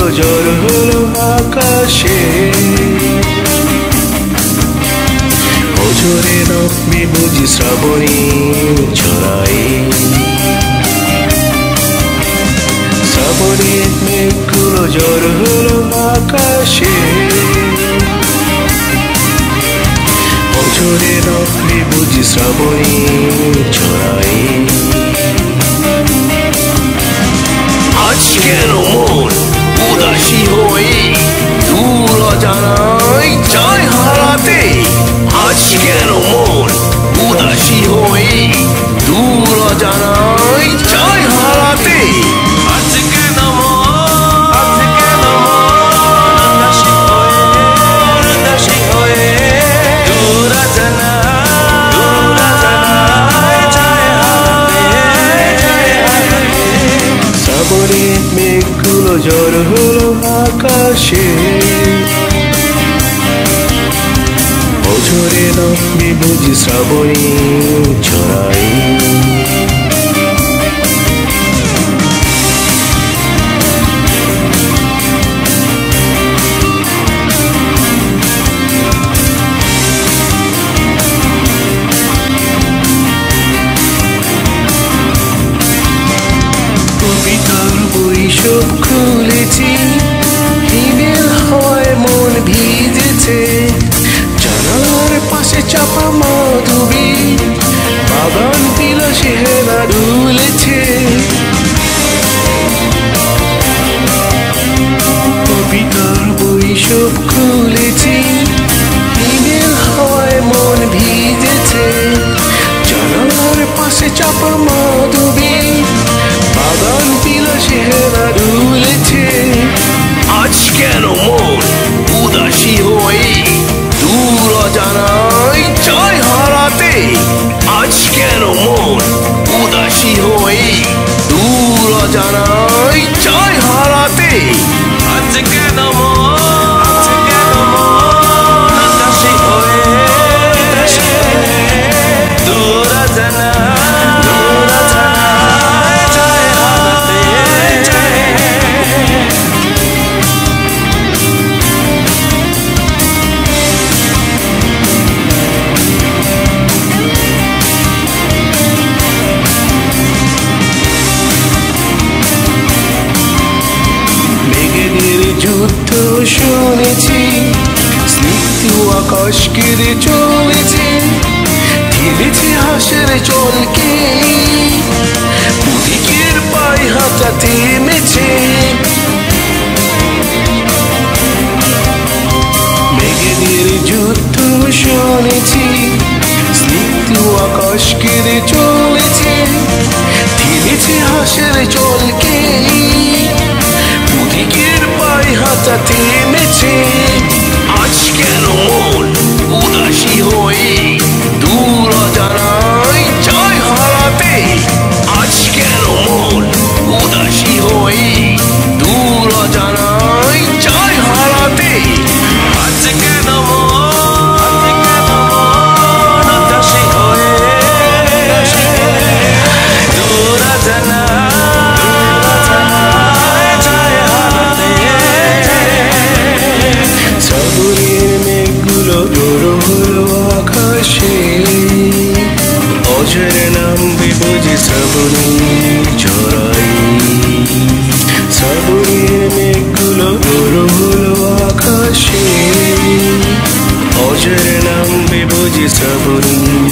ঝড় হলো আকাশে, অঝরে নামবে বুঝি শ্রাবণী ঝরাই। শ্রাবণের মেঘগুলো ঝড় হলো আকাশে, অঝরে নামবে বুঝি শ্রাবণী ঝরাই। আজ কেন মন উদাসী হয়ে দূর অজানায় যায় হারাতে? আজ কেন মন উদাসী হয়ে দূর অজানায় যায় হারাতে? আজ কেন উদাসী হয়ে দূর অজানায় যায় হারাতে? শ্রাবণের মেঘগুলো ঝড় হলো আকাশে, অঝরে নামবে বুঝি শ্রাবণী ঝরাই। কবিতার বই সব খুলেছি, হিমেল হাওয়ায় মন ভিজেছে। জানালার পাশে চাপা মাধবী, বাগান বিলাসে হেনা দুলেছে। কবিতার বই সব খুলেছি, হিমেল হাওয়ায় মন ভিজেছে। জানালার পাশে চাপা মাধবী, বাগান বিলাসে হেনা দুলেছে। আজ কেন মন উদাসী হয়ে দূর অজানায় যায় হারাতে? আজ কেন মন উদাসী হয়ে দূর অজানায় যায় হারাতে? আজ কেন উদাসী হয়ে দূর অজানায় যায় হারাতে? যুদ্ধ শুনেছি, স্নিগ্ধ আকাশ কেড়ে চলেছে। থেমেছে হাসের চলকে, পুদিকের পায়ে হাঁটা থেমেছে। মেঘেদের যুদ্ধ শুনেছি, স্নিগ্ধ আকাশ কেড়ে চলেছে। থেমেছে হাসের চলকে, পুদিকের পায়ে হাঁটা থেমেছে। আজ কেন মন উদাসী হয়ে দূর অজানায় যায় হারাতে? আজ কেন মন উদাসী হয়ে দূর অজানায় যায় হারাতে? আজ কেন উদাসী হয়ে দূর অজানায় যায় হারাতে? শ্রাবণের মেঘগুলো ঝড় হলো আকাশে, অঝরে নামবে বুঝি শ্রাবণী ঝরাই। শ্রাবণের মেঘগুলো ঝড় হলো আকাশে, অঝরে নামবে বুঝি শ্রাবণী